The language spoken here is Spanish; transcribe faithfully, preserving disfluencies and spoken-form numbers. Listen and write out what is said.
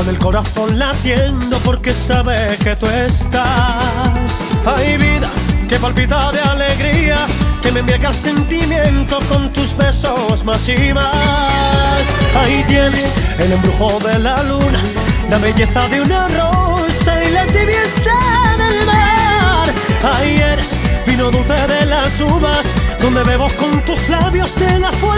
con el corazón latiendo porque sabe que tú estás. Hay vida que palpita de alegría, que me embriaga el sentimiento con tus besos más y más. Ahí tienes el embrujo de la luna, la belleza de una rosa y la tibieza del mar. Ahí eres vino dulce de las uvas, donde bebo con tus labios de la fuente